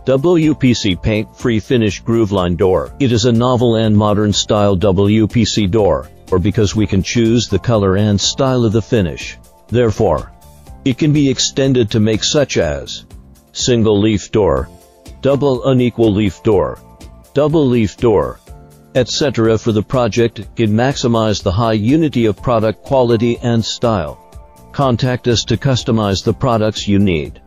WPC paint-free finish grooveline door. It is a novel and modern style WPC door, or because we can choose the color and style of the finish. Therefore, it can be extended to make such as single leaf door, double unequal leaf door, double leaf door, etc. For the project, can maximize the high unity of product quality and style. Contact us to customize the products you need.